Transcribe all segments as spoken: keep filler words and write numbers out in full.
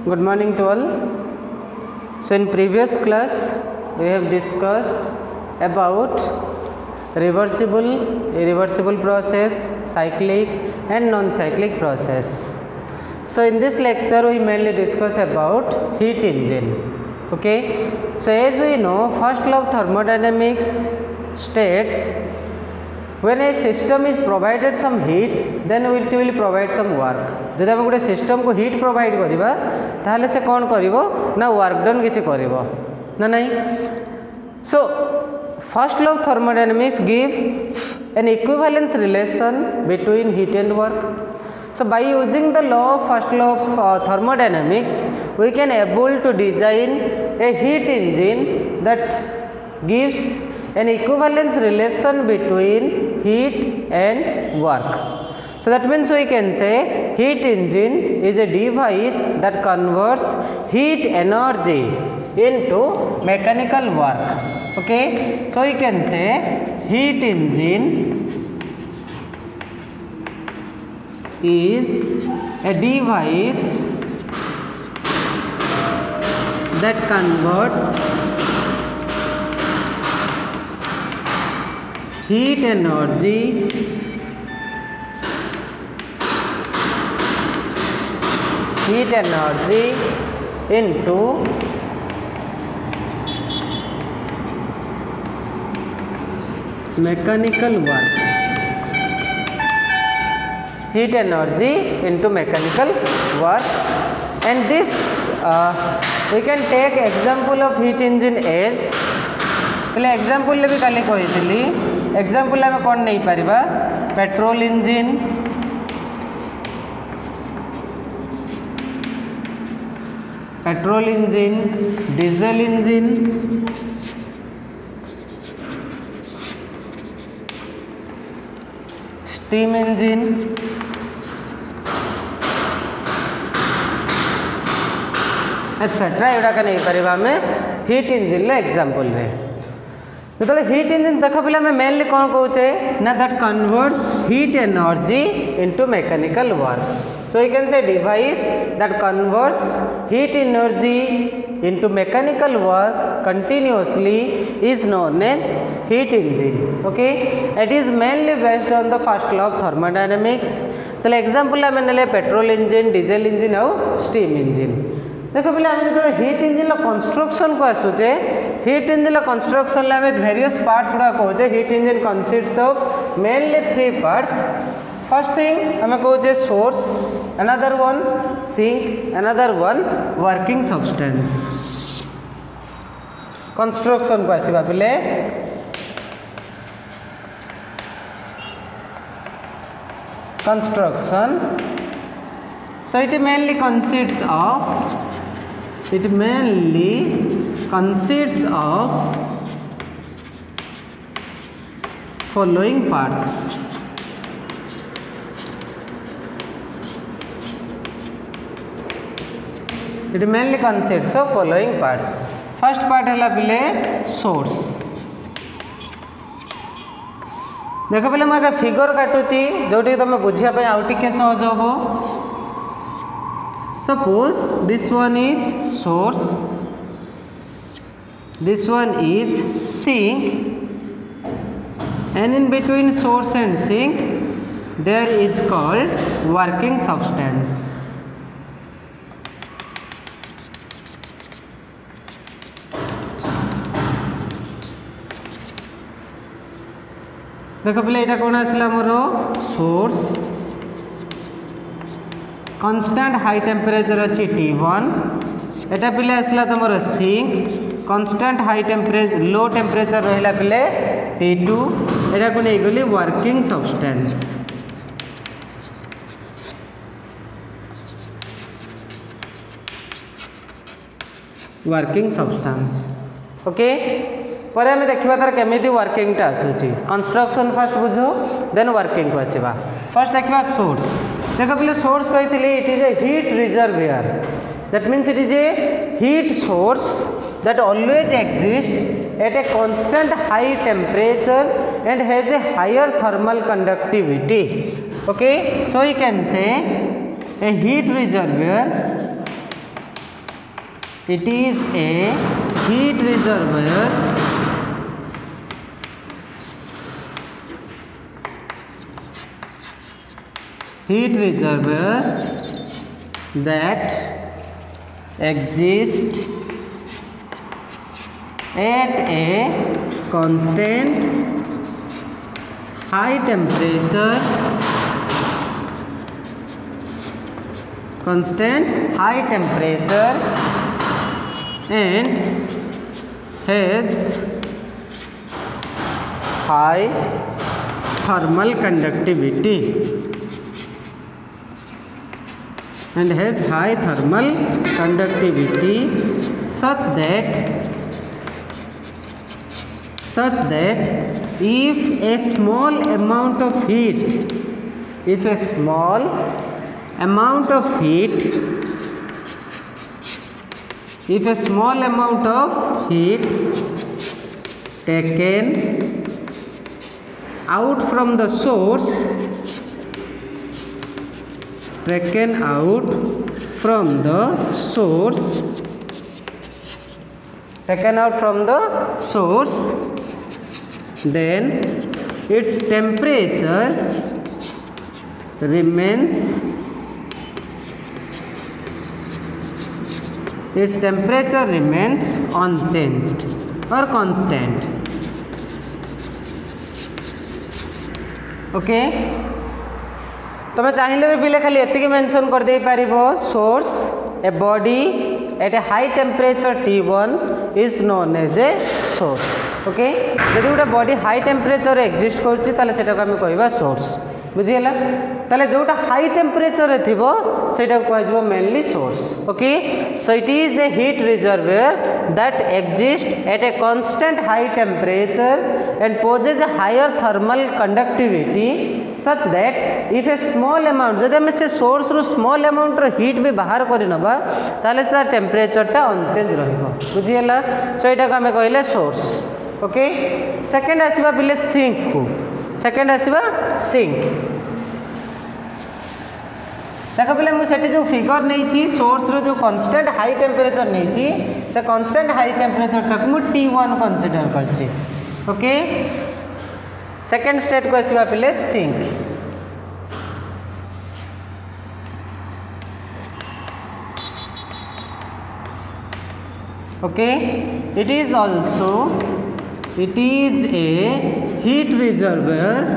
Good morning to all. So in previous class we have discussed about reversible, irreversible process, cyclic and non-cyclic process. So in this lecture we mainly discuss about heat engine. Okay. So as we know, first law of thermodynamics states when a system is provided some heat, then it will provide some work. जब हम गोटे system को heat provide करिबा ताहले से कौन करिवो ना वर्क डन किछि करिवो ना नहीं. So first law of thermodynamics give an equivalence relation between heat and work. So by using the law of first law of uh, thermodynamics, we can able to design a heat engine that gives an equivalence relation between heat and work. So that means we can say heat engine is a device that converts heat energy into mechanical work. Okay, so we can say heat engine is a device that converts heat energy heat energy into mechanical work. Heat energy into mechanical work, and this uh, we can take example of heat engine as पहले example ले भी काली कही example आम कौन नहीं पारिबा petrol engine petrol engine diesel engine steam engine etcetera एटा नहीं पारिबा हमें हीट इंजिन ले एग्जांपल रे. जो हीट इंजिन देख पे मेनली कौन कहे ना that converts heat energy into mechanical work. So you can say device that converts heat energy into mechanical work continuously is known as heat engine. Okay, it is mainly based on the first law of thermodynamics. तो example आम ने petrol engine diesel engine और steam engine. देखो पे आम जो heat engine construction को आसूचे हीट इंजिन कंस्ट्रक्शन आम वेरियस पार्ट्स गुड़ा कहे. Heat engine consists of mainly three parts. First thing आम कहे source, another one sink, another one working substance. Construction को आसवा पे construction. So it mainly consists of it mainly consists of following parts. It mainly consists of following parts. First part है पिले source. देखो पे मैं फिगर काटुची जोटी तुम बुझिया आउ टिके सहज हो. Suppose this one is source, this one is sink, and in between source and sink there is called working substance. देखो पहले यहाँ कौन आसला मोर सोर्स, कांस्टेंट हाई टेम्परेचर अच्छी टी वन. एटा पिले आसला तुम sink, constant high temperature low temperature रहा पिले टी टू. एटा को नहीं गली working substance. Working substance. Okay, पर आम देखा तार केमी वर्किंग आसूची. कंस्ट्रक्शन फर्स्ट बुझो देन वर्किंग को आसवा. फर्स्ट देखा सोर्स. देखो पे सोर्स कही it is a heat reservoir. That means it is a heat source that always exist at a constant high temperature and has a higher thermal conductivity. Okay, so you can say a heat reservoir It is a heat reservoir heat reservoir that exists at a constant high temperature constant high temperature and has high thermal conductivity and has high thermal conductivity such that such that if a small amount of heat if a small amount of heat if a small amount of heat taken out from the source taken out from the source taken out from the source then its temperature remains its temperature remains unchanged or constant. Okay तुम चाहिए भी पिले खाली एतिक mention कर दे पारिबो source a body at a high temperature T one is known as a source. Okay यदि गोटे बॉडी हाई टेम्परेचर एक्जिस्ट करछि ताले सेटा को हम कहबा सोर्स. बुझीगला ताले जोटा हाई टेम्परेचर रे थिबो सेटा को कहजबो mainly source. Okay so it is a heat reservoir that exist at a constant high temperature and possesses a higher thermal conductivity such that if a small amount जदि हम से सोर्स रो small amount रो heat भी बाहर करि नबा ताले से टेम्परेचर टा अनचेंज रहबो. बुझीगला सो एटा को हम कहले सोर्स. ओके सेकंड आसीबा बिले सिंक को सेकंड आसीबा सिंक. देखो पिले मुझे जो फिगर नहीं सोर्स रो जो कांस्टेंट हाई टेम्परेचर नहीं से कांस्टेंट हाई टेम्परेचर टाक मु टी वन कंसीडर करछि. ओके सेकंड स्टेट को आसीबा पिले sink. Okay it is also it is a heat reservoir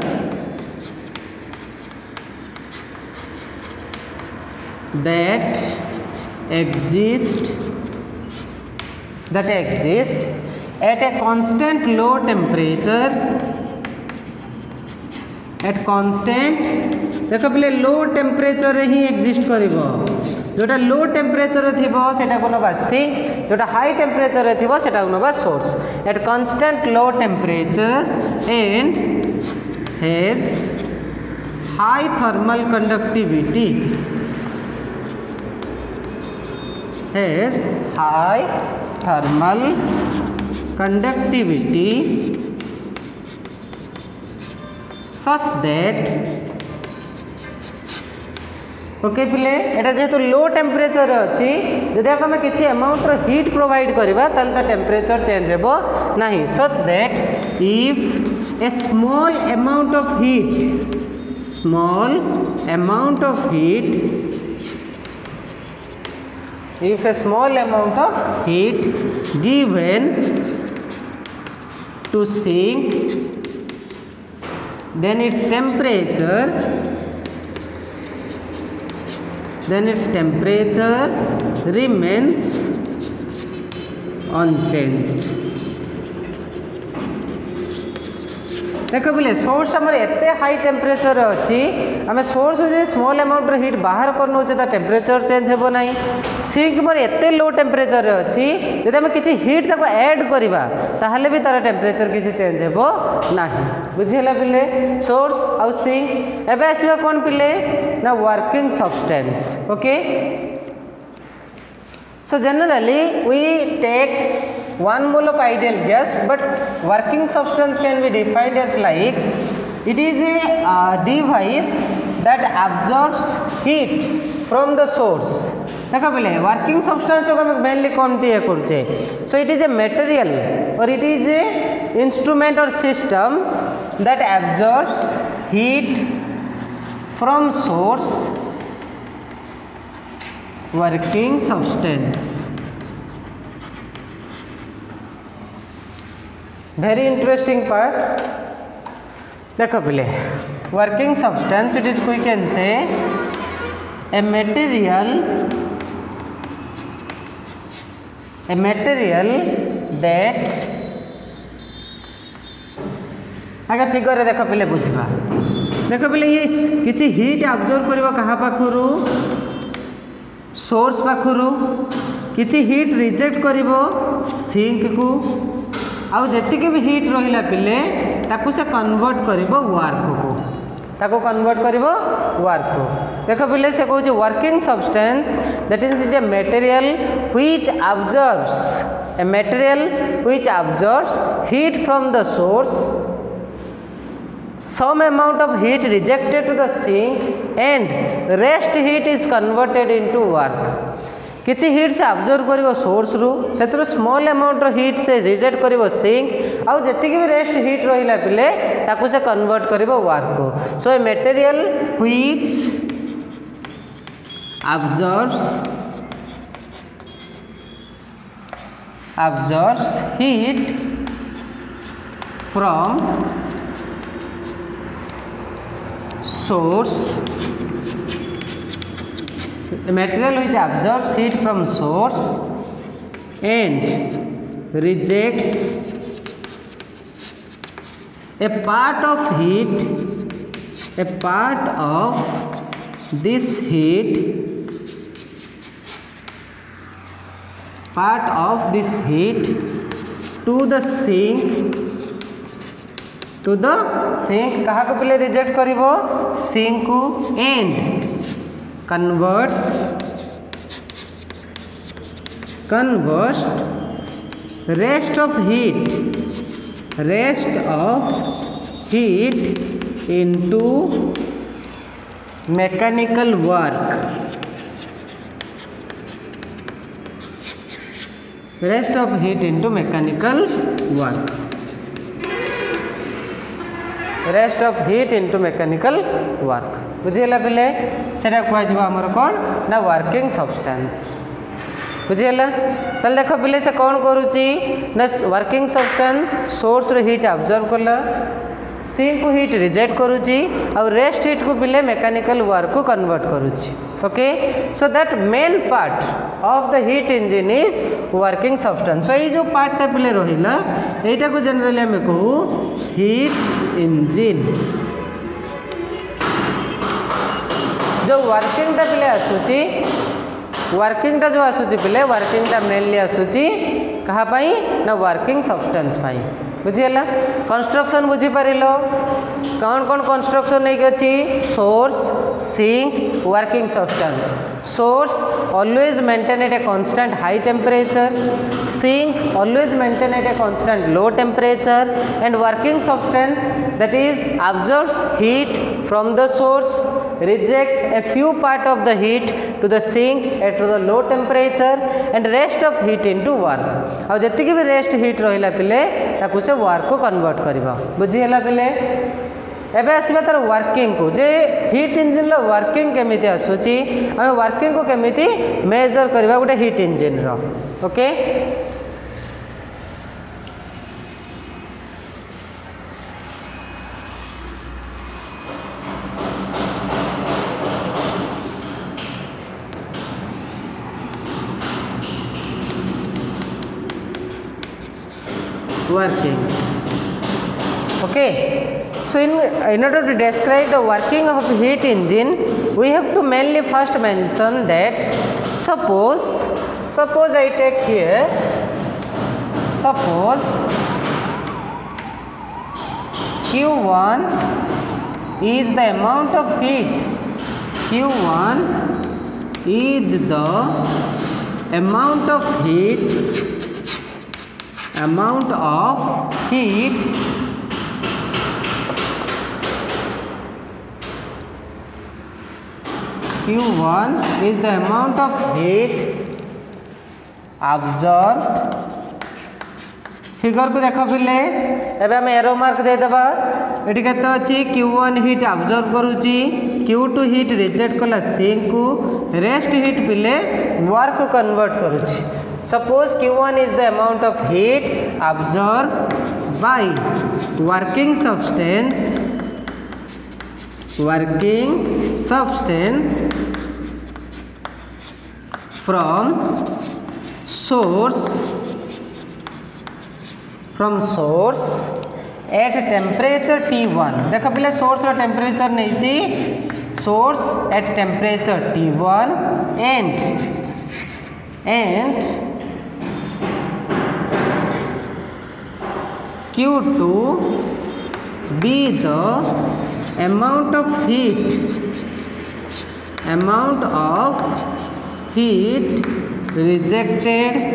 that exist that exist at a constant low temperature at constant देखो पहले लो टेम्परेचर रे ही exist करिवो. जोटा लो टेम्परेचर रे थिबो सेटा को नबा सिंक जोटा हाई टेम्परेचर रे थिबो सेटा को नबा source. At constant low temperature and has high thermal conductivity has high thermal conductivity such that okay पिले एटा जेहेतु लो टेम्परेचर अच्छी जदि आम किसी अमाउंट रो हीट प्रोवाइड करबा ताले ता टेम्परेचर चेंज हेबो नाही. Such that if a small amount of heat small amount of heat if a small amount of heat given to sink then its temperature then its temperature remains unchanged. देखो बोले source आमर एते high temperature अच्छी आम source जो small amount heat बाहर कर नौचे temperature change हेबो नहीं. सिंक मोर एते लो टेम्परेचर अच्छी जब आम किसी हीट ताको ऐड करवा ताहले भी तार टेम्परेचर किसी चेंज हेबो नहीं. बुझीगला पिले सोर्स आउ सिंक. एबे आसीबा कोन पिले ना working substance. Okay so generally we take one mole of ideal gas but working substance can be defined as like it is a uh, device that absorbs heat from the source देख पे working substance mainly कौन ये करुचे so it is a material और it is a instrument और system that absorbs heat from source working substance very interesting part देखो पहले working substance it is we can say a material a material that आगे figure रे देखो पहले बुझवा देखो पहले ये किसी हीट अब्जॉर्ब करबो कहा पाखरु सोर्स पाखरु किसी हीट रिजेक्ट करबो सिंक को आउ जेतिके भी हीट रहिला पिले ताकू से कन्वर्ट करिवो वर्क को ताकू कन्वर्ट करिवो वर्क को देखो पिले से कहू working substance that is it a material which absorbs a material which absorbs heat from the source some amount of heat rejected to the sink and rest heat is converted into work किसी heat से absorb करिवो source रु सेतरो small amount रो heat से reject करिवो sink आउ जतिके भी रेस्ट हीट रहिला पिले ताकू से कन्वर्ट करिवो वर्क को so a material which absorbs absorbs heat from source a material which absorbs heat from source and rejects a part of heat a part of this heat part of this heat to the sink to the sink कहा को पहले reject करिवो sink को and converts converts rest of heat rest of heat into mechanical work rest of heat into mechanical work rest of heat into mechanical work बुझीगला पिले सेटा कहै जबा हमर कोन ना वर्किंग सब्सटेंस बुझीगला तल देखो पिले से कोन करूची ना वर्किंग सब्सटेंस सोर्स रे हीट अब्जॉर्ब करला सिंक को हीट रिजेक्ट करूची और रेस्ट हीट को पिले मैकेनिकल वर्क को कन्वर्ट करूची okay so that main part of the heat engine is working substance so ये जो पार्ट पिले रहिला एटा को जनरली हम कहू हीट इंजन जो वर्किंग टा पिले आसुची वर्किंग टा जो आसुची पिले वर्किंग टा मेनली आसुची कहा पाई ना वर्किंग सब्सटेंस पाई बुझीगला कंस्ट्रक्शन बुझी पारिलो कौन कौन कंस्ट्रक्शन नहीं अच्छी source sink working substance source always maintain at a constant high temperature sink always maintain at a constant low temperature and working substance that is absorbs heat from the source reject a few part of the heat to the sink at the low temperature and rest of heat into work और जति के भी rest heat रहिला पिले ताकू से work को convert करबा बुझी हला पिले एबे आसीबा तार वर्किंग को जे हीट इंजन लो वर्किंग केमिति आसुची हम वर्किंग को केमिति मेजर करबा गुटे हीट इंजन रो okay working okay so in in order to describe the working of heat engine we have to mainly first mention that suppose suppose I take here suppose Q one is the amount of heat Q one is the amount of heat amount of heat Q one is the amount of heat absorbed. Figure को देख पिले एबे हम arrow mark दे दबा eighty केते अछि Q one heat absorb करूची Q two heat reject कला सिंक को रेस्ट हीट पिले वर्क को कन्वर्ट करूची suppose Q one is the amount of heat absorbed by working substance working substance from source from source at temperature T one देख पिले source रो temperature नहीं ची source at temperature T one and and Q two be the amount of heat amount of heat rejected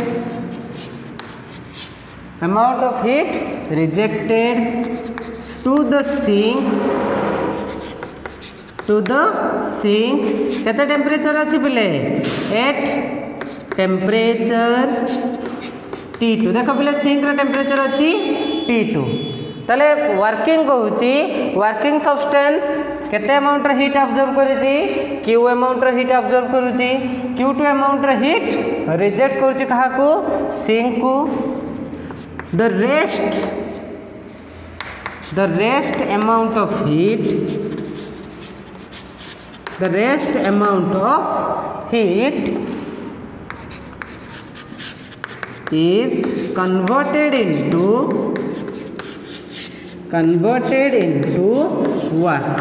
amount of heat rejected to the sink to the sink केते temperature अछि पिले at temperature T two देखो पिले sink रो temperature अछि T two तले working कहूची working substance केते अमाउंट रे हीट अब्जॉर्ब करूची Q अमाउंट रे हीट अब्जॉर्ब करूची Q two अमाउंट रे हीट रिजेक्ट करूची कहा को सिंक को the rest the rest amount of heat the rest amount of heat is converted into converted into work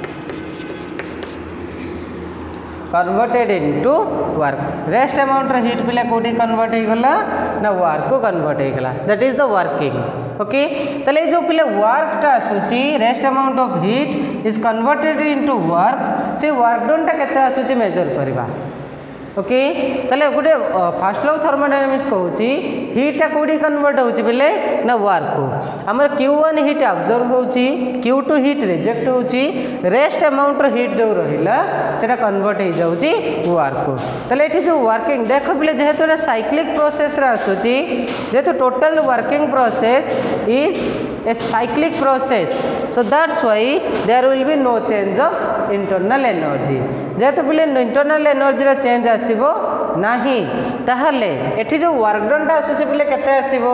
converted into work rest amount रे heat पिले कोठी convert हे गला ना work को convert हे गला that is the working okay तले जो पिले work टा आसुची rest amount of heat is converted into work से work done टा केते आसुची मेजर करबा ओके तले गुटे फास्ट लॉ थर्मोडायनामिक्स कहूची हीट टा कोठी कन्वर्ट होची पिले ना वर्क को हमर Q one हीट अब्जॉर्ब होची Q two हीट रिजेक्ट होची रेस्ट अमाउंट रो हीट जो रहिला सेटा कन्वर्ट हे जाउची वर्क को तले एठी जो वर्किंग देखो पिले जेहेतु एटा साइक्लिक प्रोसेस रा आसुची जेहेतु total working process is a cyclic process so that's why there will be no change of internal energy जेहेतु पिले इंटरनल एनर्जी रा चेंज आसीबो नाही ताहले एठी जो वर्क डन ता आसुची पिले केते आसीबो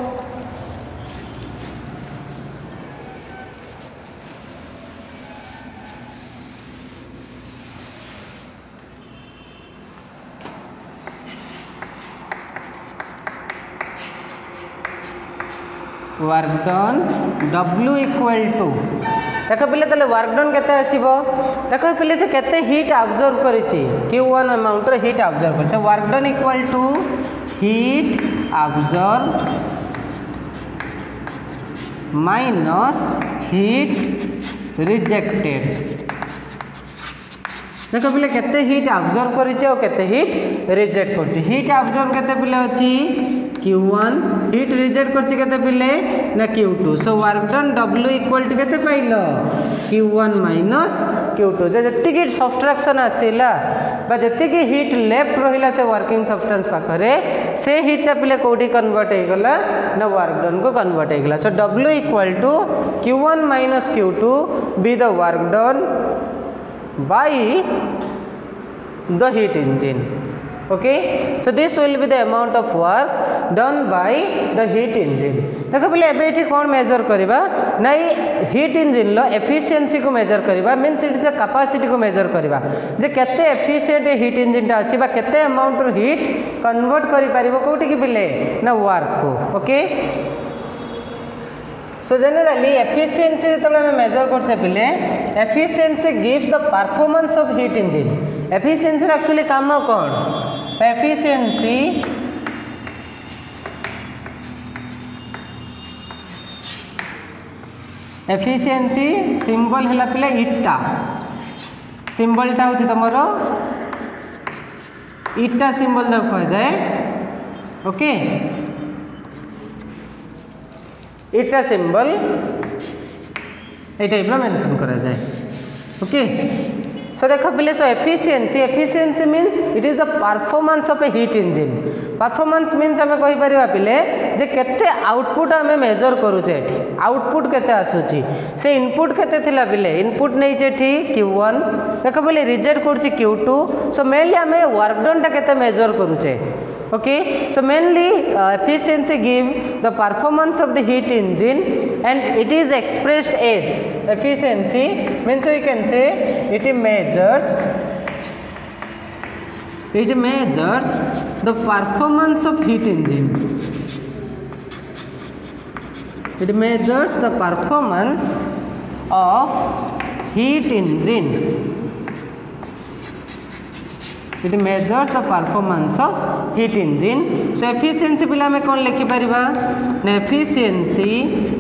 work done W equal to देखो पिले तले वर्क डन केते आसीबो देखो पिले से केते हीट अब्जॉर्ब करिछि Q one अमाउंट रे हीट अब्जॉर्ब करिछि work done equal to heat absorb minus heat rejected देखो पिले केते हीट अब्जॉर्ब करिछि और केते हीट रिजेक्ट करछि हीट अब्जॉर्ब केते पिले अछि Q one हीट रिजेक्ट करछि केते पिले ना Q two so work done W equal to केते पाइलो Q one minus Q two जे जति की सब्सट्रैक्शन आसीला बा जति की हीट लेफ्ट रहिला से वर्किंग सब्सटेंस पाखरे से हीट टा पिले कोठी कन्वर्ट हे गला ना वर्क डन को कन्वर्ट हे गला so W equal to Q one minus Q two be the work done by the heat engine okay so this will be the amount of work done by the heat engine देखो पहले एबे एठी कोन measure करबा नाही heat engine लो efficiency को measure करबा means it is a capacity को मेजर करबा जे केते एफिशिएंट हीट इंजन ता अछि बा केते अमाउंट रो हीट कन्वर्ट करि परिबो कोठी की पिले ना वर्क को ओके so generally efficiency जेतले हम मेजर करछे पिले efficiency gives the performance of heat engine efficiency actually काम कोन efficiency efficiency symbol हला पिले इटा सिंबल टा होची तमरो इटा सिंबल देखो जाए ओके इटा सिंबल ए टाइप रो मेंशन करा जाए ओके So देखो पिले so efficiency efficiency means it is the performance of a heat engine. Performance means हमें कहि परिबा पिले जे केते आउटपुट हमें मेजर करूचे एठी आउटपुट केते आसुची से इनपुट केते थिला पिले इनपुट नै जे एठी Q वन देखो पिले रिजेक्ट करछि Q टू सो मेनली हमें वर्क डन ता केते मेजर करूचे. Okay, so mainly uh, efficiency give the performance of the heat engine and it is expressed as efficiency means we can say it measures it measures the performance of heat engine. It measures the performance of heat engine. It measures the performance of heat engine. So efficiency पिला में कौन लिखि परिबा ना efficiency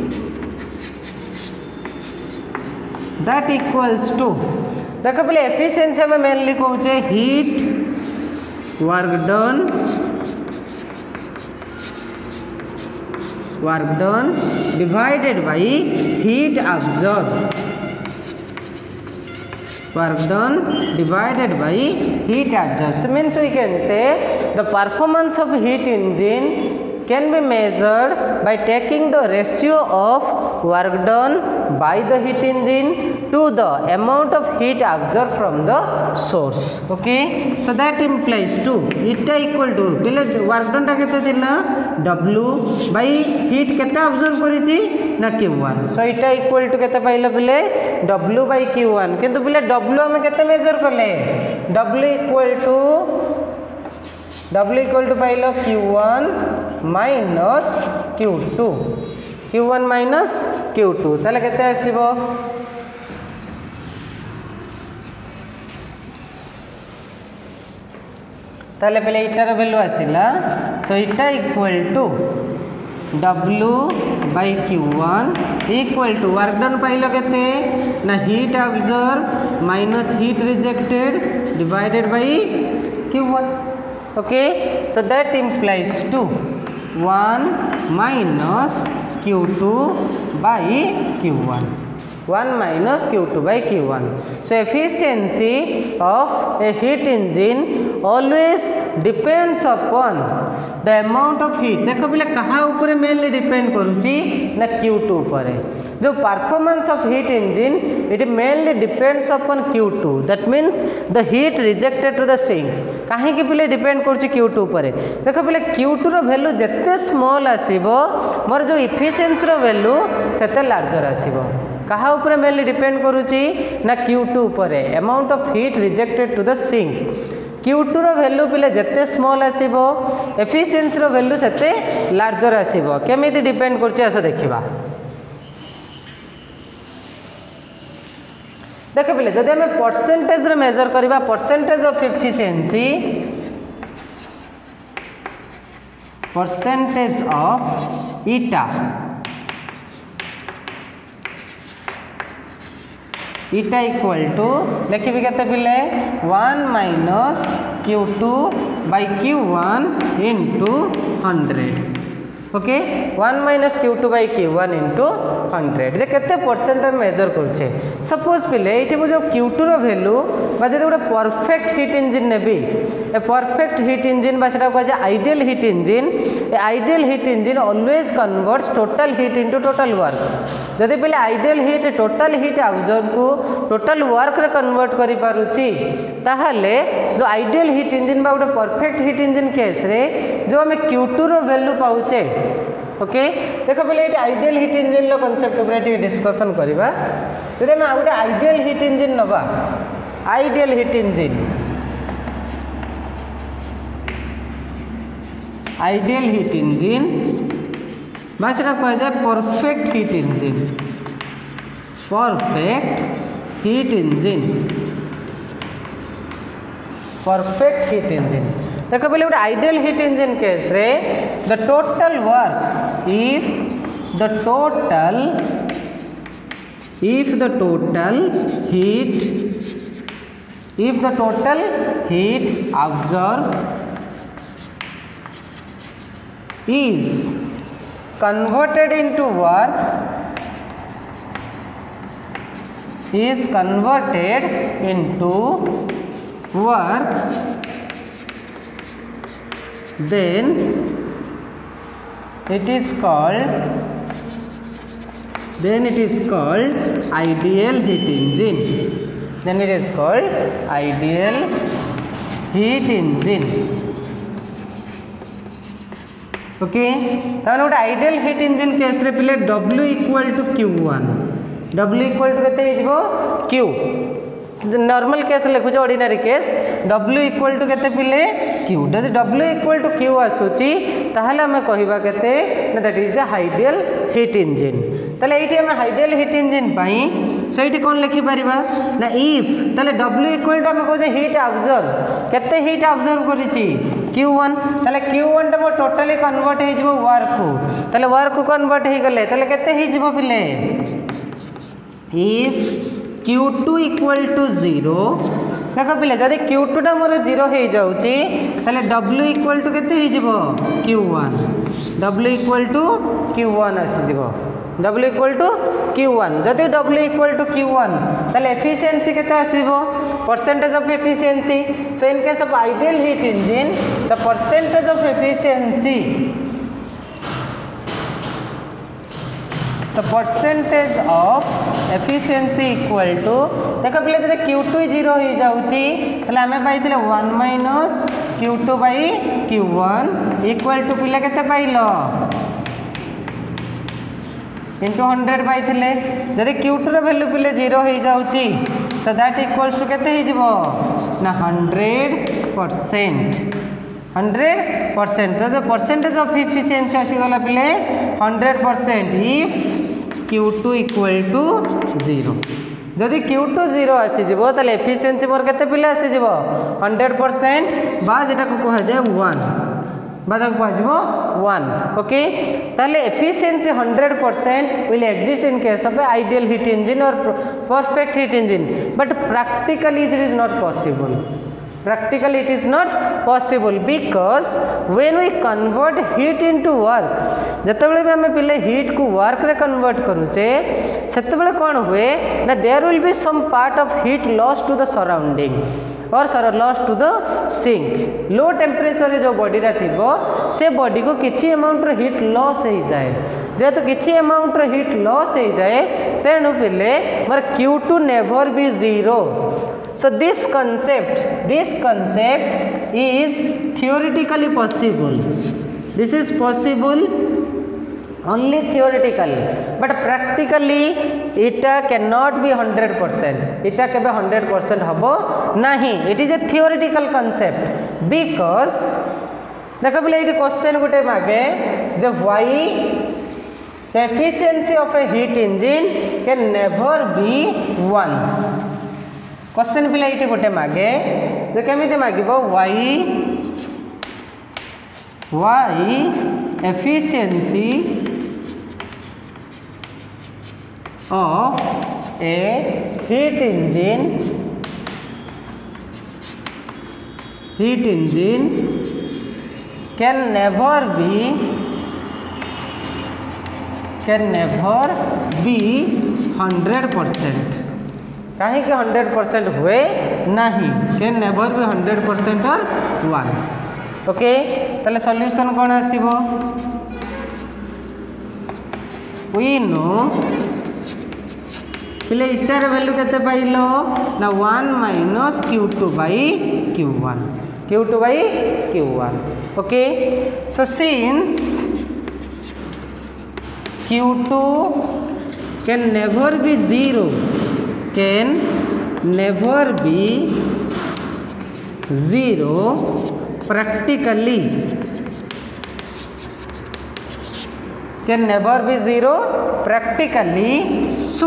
that equals to देखो पहले efficiency में mainly कहूचे heat work done work done divided by heat absorbed. Work done divided by heat absorbed. So means we can say the performance of heat engine can be measured by taking the ratio of work done by the heat engine to the amount of heat absorbed from the source. Okay, so that implies to eta equal to pile work done ta kete thila W by heat kete absorb karichi na Q one. So eta equal to kete paila pile W by Q one किंतु पहले W हमें केते major करले W equal to W equal to पाइलो Q one minus Q two Q one minus Q two ताले केते आसीबो ताले पहले इटा रो वैल्यू आसीला so eta equal to W by Q one equal to work done पाइलो केते ना heat absorbed minus heat rejected divided by Q one. Okay, so that implies to one minus Q two by Q one. one minus Q two by Q one. So efficiency of a heat engine always depends upon the amount of heat. देखो पिले कहाँ ऊपर mainly depend करूँची ना Q two ऊपर जो performance of heat engine it mainly depends upon Q two. That means the heat rejected to the sink. कहीं की पिले depend करूँची Q two ऊपर देखो पिले Q two रो value जितने small आसीबो मोर जो efficiency रो value सेते larger आसीबो. कहाँ ऊपर mainly depend करूँची ना Q two ऊपर amount of heat rejected to the sink. Q two row value पिले जितने small आसीबो efficiency रो value सेते larger आसीबो. केमिति depend करूँची ऐसा देखिबा. देखो पिले जदि हमें परसेंटेज रे मेजर करिबा percentage of efficiency percentage of eta eta equal to लिखिबि केते पिले one minus Q two by Q one into one hundred. Okay one minus Q two by Q one into one hundred जे केते percent हम measure करछे. Suppose पिले एठी मो जो Q two रो वैल्यू बा जदि गोटे परफेक्ट हीट इंजन नेबी ए परफेक्ट हीट इंजन बा सेटा कहै ideal heat engine. A ideal heat engine always converts total heat into total work. जदि पिले ideal heat total heat absorb को टोटल वर्क रे कन्वर्ट करि पारुची ताहाले जो आइडियल हीट इंजन बा गोटे परफेक्ट हीट इंजन केस रे जो हमें Q two रो वैल्यू पाउचे. ओके देखो पहले ये आइडियल हीट इंजन लो कांसेप्ट ऊपर डिस्कशन करबा. जदि हम गोटे आइडियल हीट इंजन नबा ideal heat engine ideal heat engine बा सेटा कह जाय perfect heat engine perfect heat engine perfect heat engine. देखो पहले गोटे आइडियल हीट इंजन केस रे the total work if the total if the total heat if the total heat absorbed is converted into work is converted into work, then it is called then it is called ideal heat engine. Then it is called ideal heat engine. Okay ताने गोटे ideal heat engine case रे पिले W equal to Q one W equal to केते हिजबो Q normal case लिखुछ ordinary case W equal to केते पिले Q जदि W इक्वल टू Q आसुची ताहले हमें कहिबा केते ना that is a ideal heat engine ताले एठी हमें आइडियल हीट इंजिन पई सेठी कोन लिखि परिबा ना इफ ताले W इक्वल टू हमें कहजे हीट ऑब्जर्व केते हीट ऑब्जर्व करिची क्यू वन ताले क्यू वन टा टोटली कन्वर्ट हे जिवो वर्क को ताले वर्क को कन्वर्ट हे गले ताले केते हे जिवो पिले if Q two equal to zero देखो पिले जदि क्यू टू टा मोर जीरो हे जाउची ताले W इक्वल टू केते हे जिवो Q one W equal to Q one आसी जिवो W equal to Q one जदि W equal to Q one ताले एफिशिएंसी केते आसीबो percentage of efficiency. So in case of ideal heat engine the percentage of efficiency so percentage of efficiency equal to देखो पिले जदि Q two zero हो जाउची तले हमें पाइथिले one minus Q two by Q one equal to पिले केते पाइलो इंटू हंड्रेड पाइथिले जदि क्यू टू रो वैल्यू पिले जीरो हो जाउची so that equals to केते ही जिवो ना हंड्रेड परसेंट हंड्रेड परसेंट तो परसेंटेज ऑफ एफिशिएंसी आसी गला पिले hundred percent if Q two equal to zero जदि क्यू टू जीरो आसी जिवो ताले एफिशिएंसी मोर केते पिले आसी जिवो हंड्रेड परसेंट बा जेटा को कहा जाय वन बादा को आजबो वन ओके ताले efficiency hundred percent will exist in case of ideal heat engine और perfect heat engine but practically it is not possible practically it is not possible because when we convert heat into work जतबेले भी हमें पिले heat को work रे convert करूचे सेतबेले कोन हुए ना there will be some part of heat lost to the surrounding और सर loss to the sink low temperature रे जो बॉडी रा थिबो से बॉडी को किछि अमाउंट रे हीट लॉस हे जाए जेतु किछि अमाउंट रे हीट लॉस हे जाए तेनु पिले मर Q two never be zero so this concept this concept is theoretically possible this is possible only theoretically but practically it cannot be one hundred percent it kebe one hundred percent habo nahi it is a theoretical concept because देखो बोले ये question गोटे मागे जो why the efficiency of a heat engine can never be one question पिला ये गोटे मागे जो केमिति मागिबो why why efficiency of a heat engine heat engine can never be can never be one hundred percent कहीं के one hundred percent हुए नहीं can never be one hundred percent or one okay ताले सॉल्यूशन कोन आसीबो we know पिले इटार value केते पाइलो ना one minus q two by q one q two by q one okay so since q two can never be zero can never be zero practically can never be zero practically so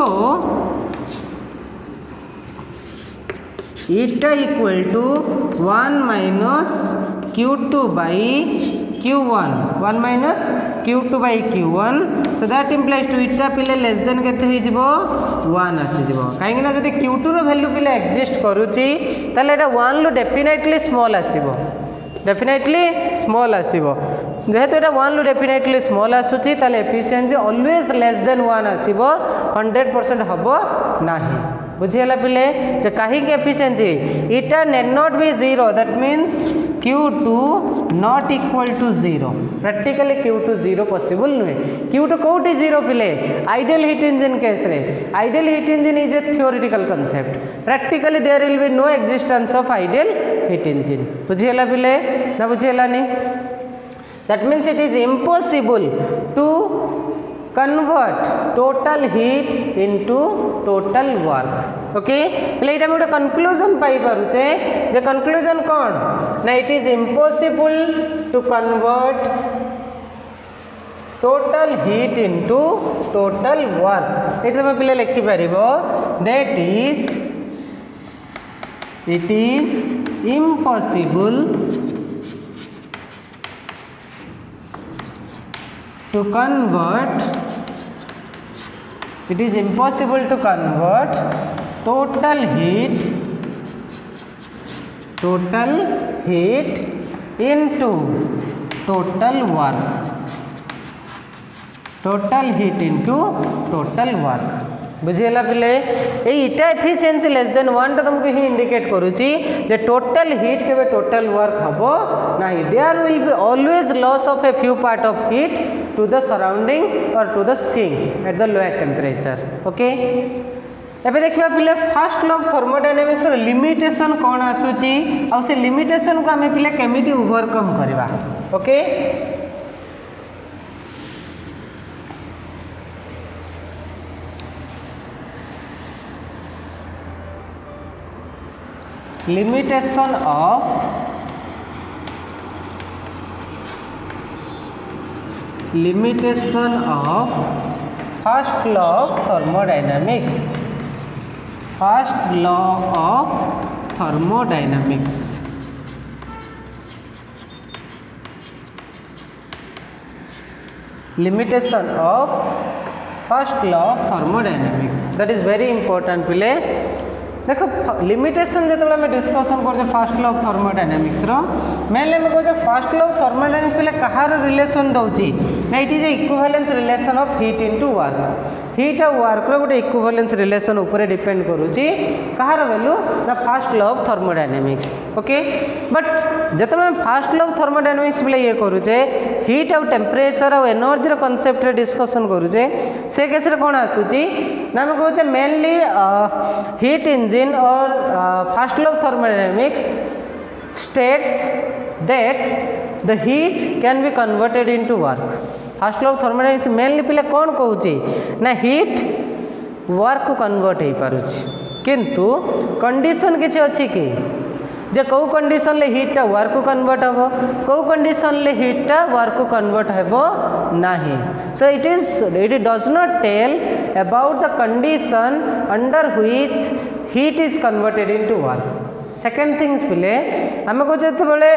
eta equal to one minus q two by q one one minus q two by q one so that implies to eta पिले less than केते हे जिवो one आसी जिवो काहे ना जदि q two रो वैल्यू पिले एग्जिस्ट करूची ताले एटा one लो डेफिनेटली स्मॉल आसीबो डेफिनेटली स्मॉल आसीबो जेहेतु एटा one लो डेफिनेटली स्मॉल आसुची ताले efficiency always less than one आसीबो one hundred percent हबो नाही बुझीगला पिले जे कहीं efficiency eta net not be zero that means Q two not equal to zero practically Q two zero possible नुहे Q टू कोटी zero पिले आइडियल हीट इंजन केस रे ideal heat engine is a theoretical concept practically there will be no existence of ideal heat engine बुझीगला पिले ना बुझीगलानी that means it is impossible to convert total heat into total work okay पहले इटा मोटे conclusion पाई पारुचे जे conclusion कौन ना it is impossible to convert total heat into total work ये तुम पे लिखि पारिबो that is it is impossible to convert it is impossible to convert total heat total heat into total work total heat into total work बुझीगला पिले eta efficiency less than one तुमको ही indicate करूची जे टोटल हीट के total work हबो नाही there will be always loss of a few part of heat to the surrounding और to the sink at the lower temperature okay एबे देखिबा पिले फर्स्ट लॉ ऑफ थर्मोडायनामिक्स रो लिमिटेशन कोन आसुची आ से लिमिटेशन को हमें पिले केमिति ओवरकम करबा okay limitation of limitation of first law of thermodynamics first law of thermodynamics limitation of first law of thermodynamics that is very important pile देखो लिमिटेशन जो आम डिस्कसन कर फर्स्ट लॉ ऑफ थर्मोडायनामिक्स रो mainly आम कहे first law of thermodynamics पे कहार relation दौची ना it is equivalence relation of heat into work heat और वर्क रो गोटे इक्विवेलेंस रिलेशन ऊपर डिपेंड करूची कहार वैल्यू ना first law of thermodynamics okay but जब फर्स्ट लॉ ऑफ थर्मोडायनामिक्स पे ये करूचे हीट और टेम्परेचर और एनर्जी कॉन्सेप्ट रे डिस्कसन करूचे से केस रे कोन आसुची ना आम कहे मेनली हीट इंजन और first law of thermodynamics states that the heat can be converted into work first law of thermodynamics mainly पिले कौन कहूची ना हीट वर्क को कन्वर्ट हो पारुची किंतु कंडीशन किसी अच्छी कि जे कौ कंडीशन ले हीटा वर्क को कन्वर्ट हम कौ कंडीशन ले हीटा वर्क को कन्वर्ट हेबो नाही so it is it does not tell about the condition under which heat is converted into work second things पिले आम कह जो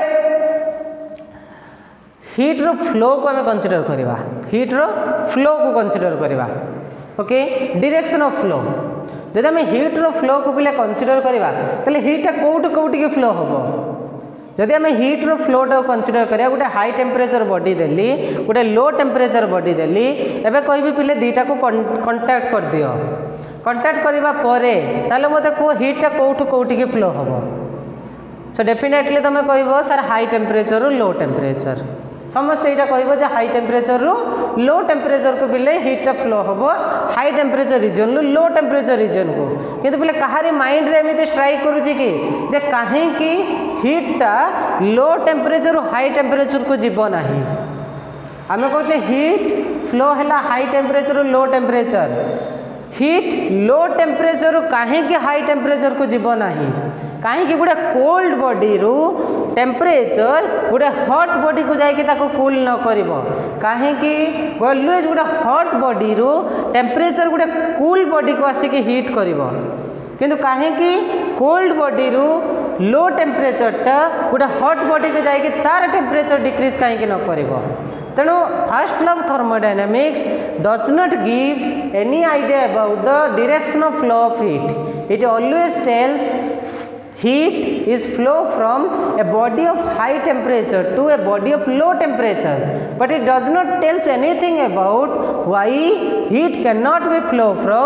हीट रो फ्लो को आम कंसीडर करवा हीट रो फ्लो को कंसीडर करवा ओके डायरेक्शन ऑफ फ्लो जब आम हीट रो फ्लो को पिले कंसीडर करवा ताले हीटा कोउट कोउट के फ्लो होबो जदि आम हीट रो फ्लो टा कंसीडर करिया गोटे हाई टेम्परेचर बॉडी देली गोटे लो टेम्परेचर बॉडी देली एबे कहबी पिले दीटा को कांटेक्ट कर दियो कांटेक्ट करबा परे ताले मते को हीट टा कोउट कोउट के फ्लो होबो सो डेफिनेटली तुम कहबो सर हाई टेम्परेचर रो लो टेम्परेचर समस्त यहाँ कह हाई टेम्परेचर रू लो टेम्परेचर को बिले हीटा फ्लो हम हाई टेम्परेचर रिजन रू लो टेम्परेचर रिजन को किंतु बोले कहारी माइंड रे एमती स्ट्राइक करुच्ची कि जे कहीं हीटा लो टेम्परेचर रू हाई टेम्परेचर को जीव ना आम कहे हीट फ्लो है हाई टेम्परेचर रू low temperature heat low temperature रू कहीं हाई टेम्परेचर को जीव ना कहीं गोटे कोल्ड बॉडी रू टेम्परेचर गोटे हॉट बॉडी को जाकि कूल न कर कहीं ऑलवेज गोटे हॉट बॉडी रू टेम्परेचर गोटे कूल बॉडी को आसिक हीट कर किंतु कहीं कोल्ड बॉडी रू लो टेम्परेचर टा गोटे हॉट बॉडी को जाकि तार टेम्परेचर डिक्रीज कहीं न कर तेणु first law of thermodynamics does not give any idea about the direction of flow of heat it always tells heat is flow from a body of high temperature to a body of low temperature, but it does not tells anything about why heat cannot be flow from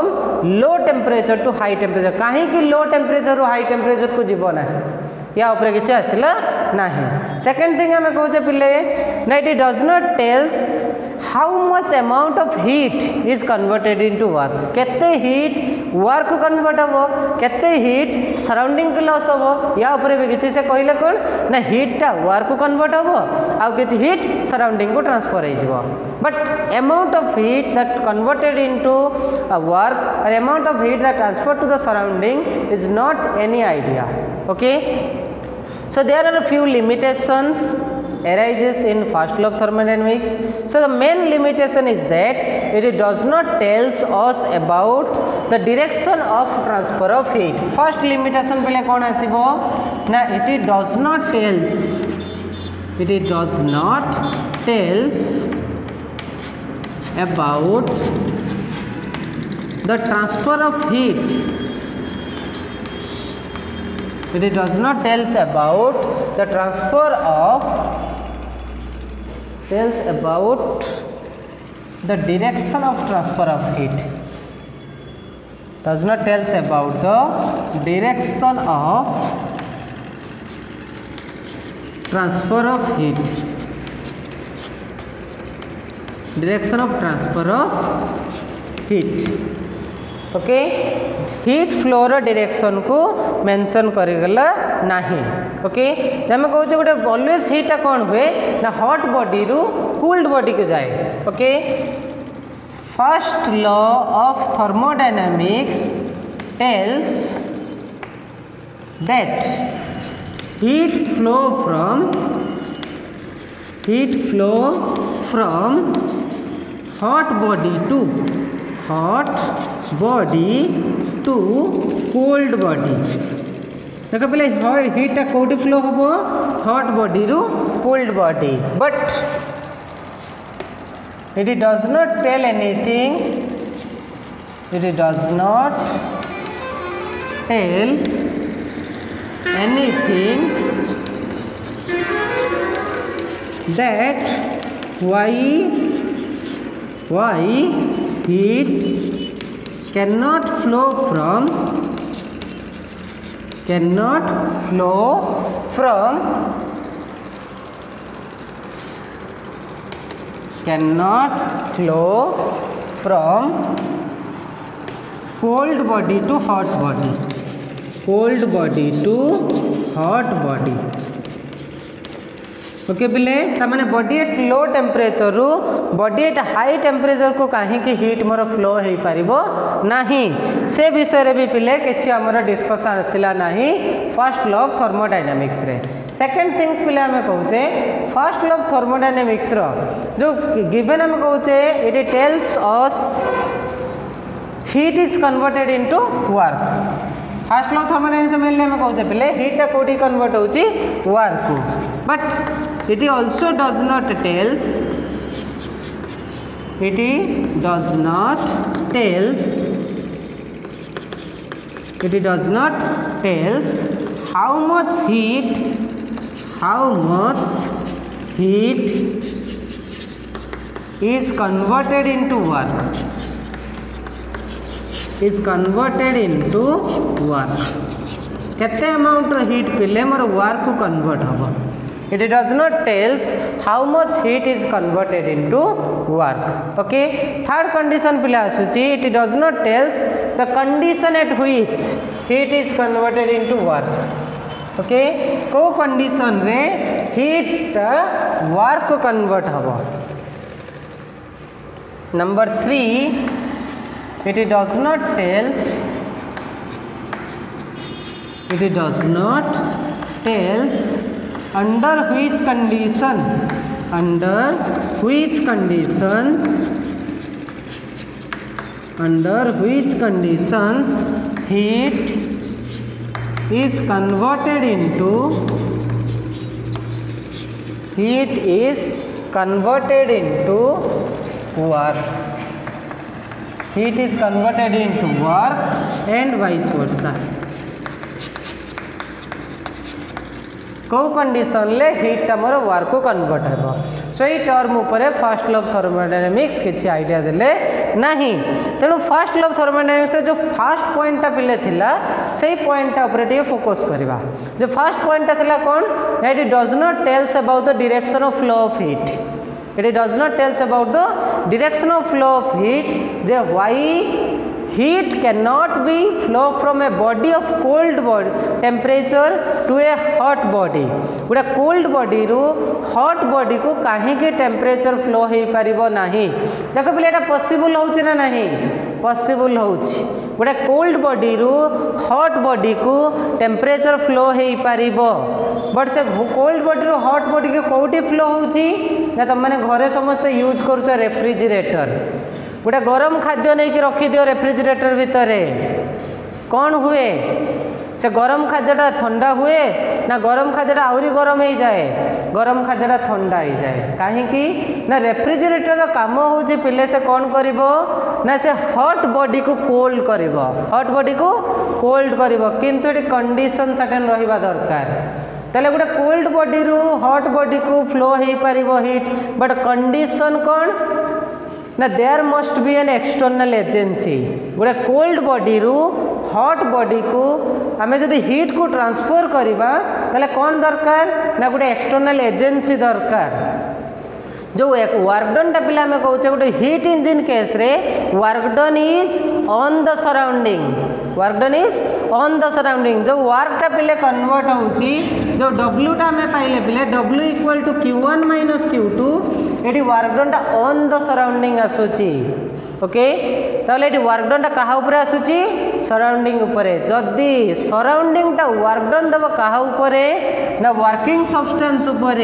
low temperature to high temperature कहीं low temperature रू high temperature को जीव ना या उपरे किसी आसला ना सेकेंड थिंग आम कहे पिले ना it does not tells how much amount of heat is converted into work केते हीट वर्क को कन्वर्ट हम केते हीट सराउंडिंग को लॉस हम या ऊपर भी किसी से कहले कौन ना हीटा वर्क को कन्वर्ट हम आउ किसी हीट सराउंडिंग को ट्रांसफर हो but amount of heat that converted into a work और amount of heat that transfer to the surrounding is not any idea okay so there are a few limitations arises in first law of thermodynamics. So the main limitation is that it does not tells us about the direction of transfer of heat. First limitation pele kon asibo na it does not tells it does not tells about the transfer of heat. It does not tells about the transfer of tells about the direction of transfer of heat. Does not tells about the direction of transfer of heat. Direction of transfer of heat. Okay heat flow direction को mention करगला नाही okay हम कहूँ गोटे always हीटा कौन हुए ना hot body रु कूल्ड बॉडी को जाए okay first law of thermodynamics tells that heat flow from heat flow from hot body to hot body to cold body देख पे हीटा कौटी फ्लो हम हॉट बॉडी रु cold body but it does not tell anything it does not tell anything that why why heat cannot flow from cannot flow from cannot flow from cold body to hot body cold body to hot body okay पिले तामाने body at low temperature रु body at high temperature को कहीं heat मोर flow हो पारिबो नाही से विषय रे भी पिले किछि हमर डिस्कशन आसिला नाही फर्स्ट लॉ ऑफ थर्मोडायनामिक्स रे सेकंड थिंग्स पिले हमें कहूचे फर्स्ट लॉ ऑफ थर्मोडायनामिक्स रो जो गिवन हमें कहूचे it tells us heat is converted into work first law of thermodynamics में हमें कहूचे पिले हीट कोडी कन्वर्ट होची वर्क को but it also does not tells it does not tells it does not tells how much heat how much heat is converted into work is converted into work केते amount heat पिले more work को convert हम It does not tells how much heat is converted into work. Okay. Third condition पिला आसुची it does not tells the condition at which heat is converted into work. Okay. को condition रे heat work को convert हबो. Number three, it does not tells it does not tells under which condition under which conditions under which conditions heat is converted into heat is converted into work heat is converted into work and vice versa कौ condition ले heat more work को convert हो so ये term उपरे first law of thermodynamics किसी idea देले नहीं तेणु फर्स्ट लॉ ऑफ थर्मोडायनामिक्स जो फर्स्ट पॉइंटा पिले थिला से पॉइंटा उपरे टिके फोकस करबा जो फर्स्ट पॉइंटा थिला कोन it does not tells about the direction of flow of heat it does not tells about the direction of flow of heat जे why heat cannot be flow from a body of cold body temperature to a hot body गोटे cold body रू hot body को कहीं के temperature flow हो पारिबो नहीं देखो पहले एटा possible होउची ना नहीं possible होउची गोटे cold body रू hot body को temperature flow हो पारिबो बट से cold body रू hot body के कोठी flow होउची ना तुम माने घरे समस्त यूज करूछ रेफ्रिजरेटर गोटे गरम खाद्य नहीं कि रखी दियो रेफ्रिजरेटर भितर कौन हुए से गरम खाद्यटा ठंडा हुए ना गरम खाद्यटा आहरी गरम हो जाए गरम खाद्यटा ठंडा हो जाए कहीं ना रेफ्रिजरेटर काम होची पिले से कौन करिवो ना से हॉट बॉडी को कोल्ड करिवो हॉट बॉडी को कोल्ड करिवो किंतु एटी कंडीशन सर्टेन रहिबा दरकार ताले गोटे कोल्ड बॉडी रू हॉट बॉडी को फ्लो हो पारिबो हीट बट कंडीशन कौन ना there must be an external agency गोटे कोल्ड बॉडी रू हॉट बॉडी को आमे जदि हीट को ट्रांसफर करबा ताले कौन दरकार ना गोटे एक्सटर्नल एजेंसी दरकार जो वर्क डन टा पिला में कहूचे गोटे हीट इंजिन केस रे work done is on the surrounding work done is on the surrounding जो वर्क टा पिले कन्वर्ट होची जो W टा में पाइले पिले W equal to Q one minus Q two एटी वर्क डन टा ऑन द सराउंडिंग आसुची ओके ताले एटी वर्क डन टा कहा ऊपर आसुची सराउंडिंग ऊपर जदी सराउंडिंग टा वर्क डन दब कहा ऊपर ना वर्किंग सब्सटेंस ऊपर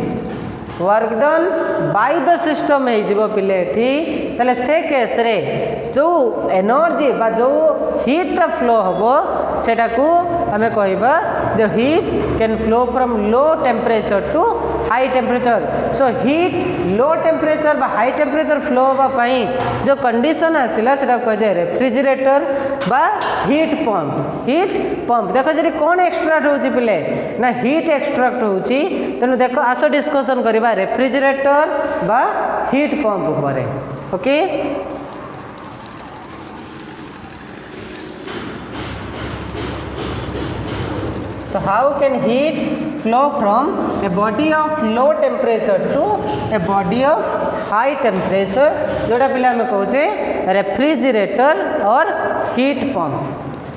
work done by the system हो पिले ताले से केस रे जो एनर्जी बा जो हीट टा फ्लो हबो सेटा को हमें कहबा जो heat can flow from low temperature to high temperature so heat low temperature बा हाई टेम्परेचर फ्लो होबा पई जो कंडीशन आसिला सेटा कह जाय रेफ्रिजरेटर बा हीट पंप हीट पंप देखो जे कोन एक्सट्रैक्ट होची पिले ना हीट एक्सट्रैक्ट होची तनु देखो आसो डिस्कशन करबा रेफ्रिजरेटर बा हीट पंप ऊपर okay so how can heat flow from a body of low temperature to a body of high temperature जोड़ा पिला में कहूचे रेफ्रिजरेटर और heat pump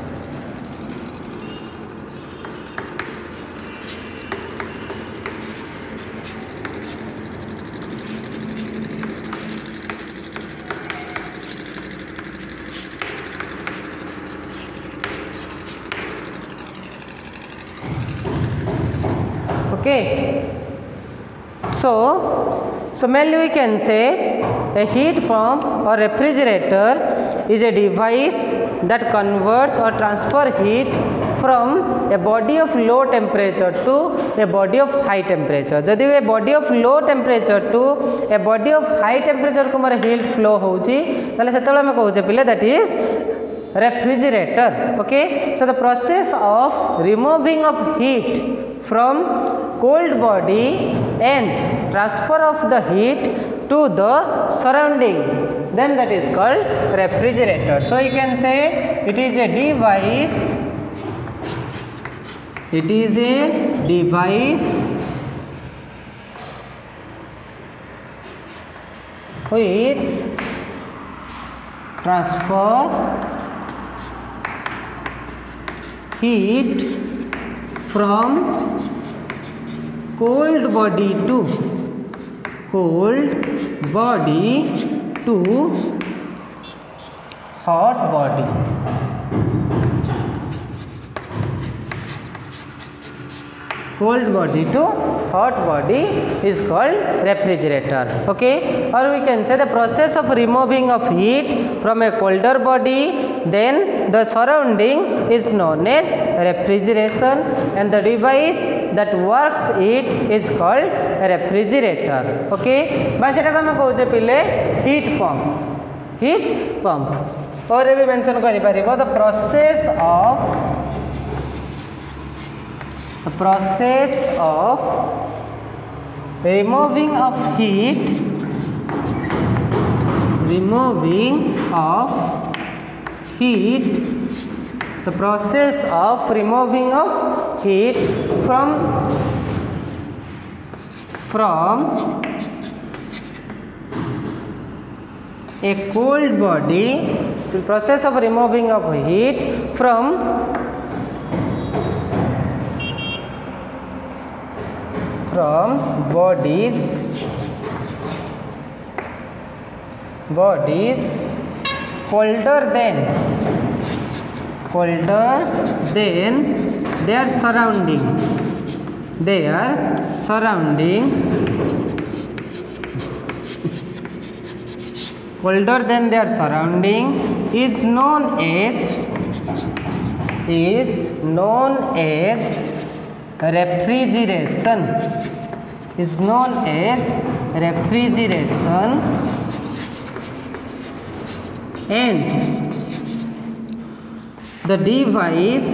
okay so so mainly we can say a heat pump or refrigerator is a device that converts or transfer heat from a body of low temperature to a body of high temperature जदि a body of low temperature to a body of high temperature को मोर heat flow होची ताले सेतबेला में कहूचे पिले that is refrigerator okay so the process of removing of heat from cold body and transfer of the heat to the surrounding then that is called refrigerator so you can say it is a device it is a device which transfer heat from cold body to cold body to hot body cold body to hot body is called refrigerator okay or we can say the process of removing of heat from a colder body then the surrounding is known as refrigeration and the device that works it is called a refrigerator okay बस एटा हम कहूचे पिले heat pump heat pump और भी mention करि परिबो the process of process of removing of heat removing of heat the process of removing of heat from from a cold body, the process of removing of heat from from bodies bodies colder than colder than their surrounding their surrounding colder than their surrounding is known as is known as refrigeration is known as refrigeration and the device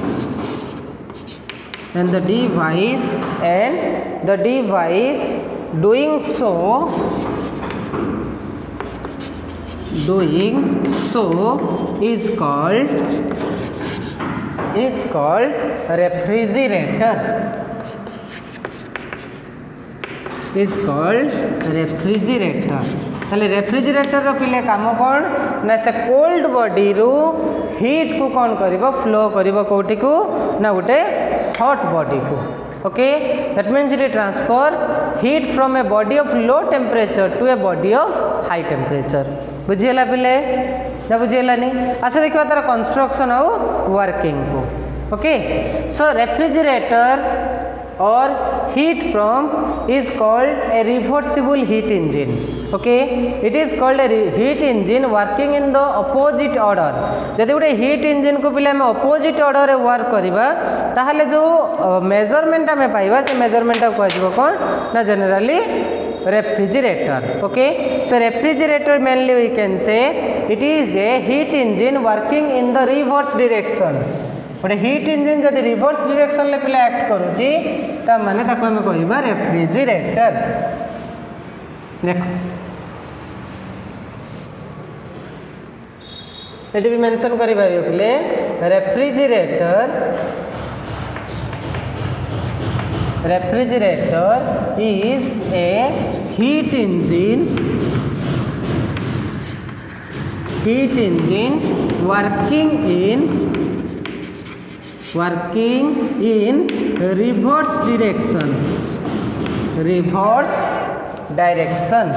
and the device and the device doing so doing so is called is called refrigerator is called refrigerator ताले refrigerator रो पिले काम कौन ना से cold body रू heat को कौन करिवो फ्लो करिवो कोठी को ना गोटे हॉट बॉडी को okay that means it transfer heat from a body of low temperature to a body of high temperature बुझीला पिले ना बुझीलानी अच्छा देखिबा तार कंस्ट्रक्शन आउ वर्किंग को okay so refrigerator or heat from is called a reversible heat engine okay it is called a heat engine working in the opposite order जदि गोटे heat engine को पिले हमें opposite order रे वर्क करिबा ताहले जो मेजरमेंट हमें पाइबा से मेजरमेंट को कहजिबो कोन ना generally refrigerator okay so refrigerator mainly we can say it is a heat engine working in the reverse direction गोटे हीट इंजिन जदि रिवर्स डायरेक्शन ले पिला एक्ट करूची ता माने ताको हम कहबा रेफ्रिजरेटर देखो एटी भी मेंशन करि बारियो पिले refrigerator refrigerator is a heat engine heat engine working in working in reverse direction reverse direction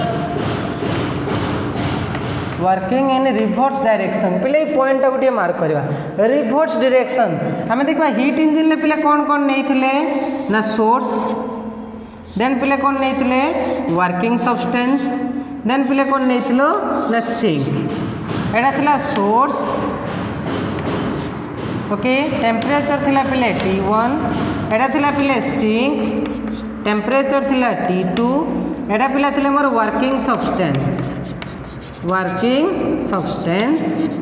working in reverse direction पिले पॉइंट टा गोटे मार्क करवा रिवर्स डायरेक्शन हमें देखबा हीट इंजन ले पिले कोन कोन नै थिले ना सोर्स देन पिले कोन नै थिले वर्किंग सब्सटेंस देन पिले कोन नै थिलो ना सिंक एडा थिला सोर्स ओके टेम्परेचर थिला पिले टी वन एडा थिला पिले सिंक टेम्परेचर थिला टी टू एडा पिला थिले more working substance working substance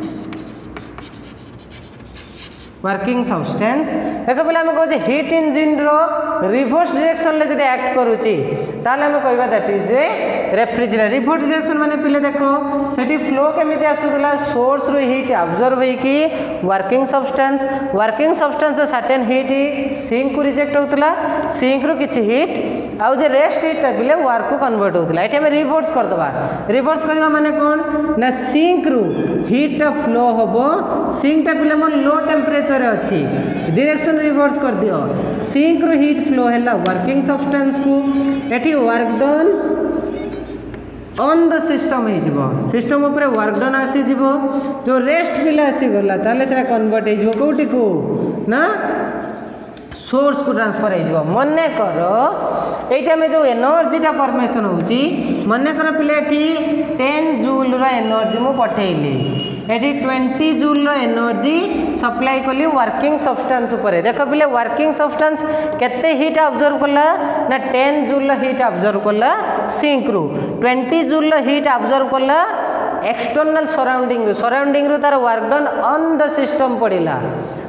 working substance देखो पिला हम कहजे हीट इंजिन रो रिवर्स डायरेक्शन ले जदि एक्ट करूची ताले हम कहबा that is a refrigerator reverse direction माने पिले देखो सेठी फ्लो केमिति आसुतला सोर्स रो हीट अब्जॉर्ब होई की working substance working substance certain heat sink को रिजेक्ट होतला सिंक रो किछि हीट आउ जे रेस्ट हीट पिले वर्क को कन्वर्ट होतला एठी हम रिवर्स कर दबा रिवर्स करबा माने कोन ना सिंक रो हीट टा फ्लो होबो सिंक टा पिले मोर लो टेम्परेचर अच्छी डायरेक्शन रिवर्स कर दियो सिंक रो हीट फ्लो हैला वर्किंग सब्सटेंस को एठी work done on the system हे जिवो सिस्टम ऊपर वर्क डन आसी जिवो जो रेस्ट पिले आसी गला ताले सेटा कन्वर्ट हे जिवो कोठी को ना सोर्स को ट्रांसफर हो जाव मन कर एटा में जो एनर्जी टा फॉर्मेशन होची मन कर पिले टेन जूल रो एनर्जी मु पठेली एटी ट्वेंटी जूल रो एनर्जी सप्लाई कली वर्किंग सब्सटेंस ऊपर देख पिले वर्किंग सब्सटेंस केते हीट ऑब्जर्व कला ना टेन जूल रो हीट ऑब्जर्व कला सिंक रू ट्वेंटी जूल रो हीट ऑब्जर्व कला एक्सटर्नल सराउंडिंग रू सराउंडिंग रू तार work done on the system पड़िला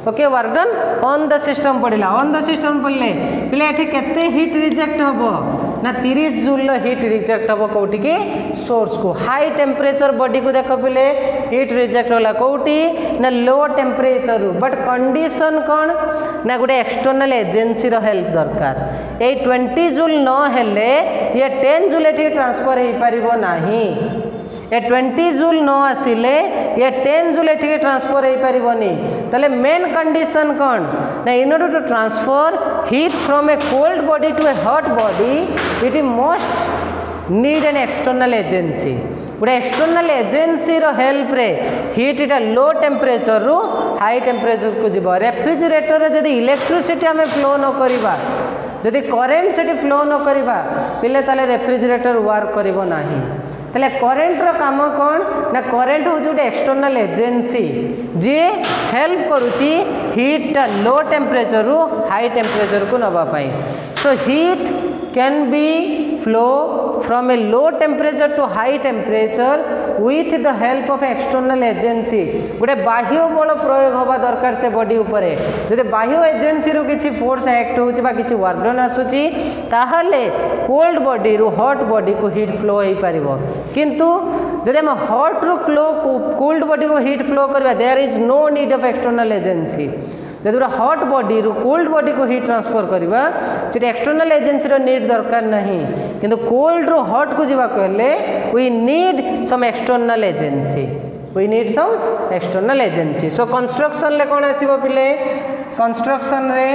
okay work done on the system पड़िला ऑन द सिस्टम पड़े पिले एठी केते हीट रिजेक्ट हबो ना तीस जूल हीट रिजेक्ट हबो कोठी की सोर्स को हाई टेम्परेचर बॉडी को देख पिले हीट रिजेक्ट होला कोठी ना लो टेम्परेचर बट कंडीशन कौन ना गोटे एक्सटर्नल एजेंसी रो हेल्प दरकार ए ट्वेंटी जूल न हेले ये टेन जूल एठी ट्रांसफर हो पारिबो नाही ये ट्वेंटी जूल न आसिले ये टेन जूल एठी ट्रांसफर हो पारिबोनी तले मेन कंडीशन कौन ना in order to transfer heat from a cold body to a hot body it is most need an external agency गोटे एक्सटर्नल एजेंसी रो हेल्प रे हीट इटा लो टेम्परेचर रु हाई टेम्परेचर को जीव रेफ्रिजरेटर जदि इलेक्ट्रिसिटी आम फ्लो न करवा जदि करेन्ट से फ्लो न करवा पिले ताले रेफ्रिजरेटर वर्क करिवो नाही ताले करेन्ट रो काम कौन ना करेन्ट हूँ गोटे एक्सटर्नल एजेंसी जी हेल्प करुची हीट लो टेम्परेचर रु हाई टेम्परेचर को नबा पाई so heat can be flow from a low temperature to high temperature with the help of external agency गोटे बाह्य बल प्रयोग होबा दरकार से बॉडी उपरे जदि बाह्य एजेंसी रो किछि फोर्स एक्ट होछि बा किछि वर्क डन आसुछि ताहले कोल्ड बॉडी रो हॉट बॉडी को हीट फ्लो होई परिबो किंतु जदि हम हॉट रो फ्लो कोल्ड बॉडी को हीट फ्लो करबा there is no need of external agency जदि हॉट बॉडी रू कोल्ड बॉडी को हीट ट्रांसफर करवा से एक्सटर्नल एजेंसी रो नीड दरकार नहीं किंतु कोल्ड रू हॉट को जीवा कहले we need some external agency we need some external agency so construction ले कौन आसीबो पिले कंस्ट्रक्शन रे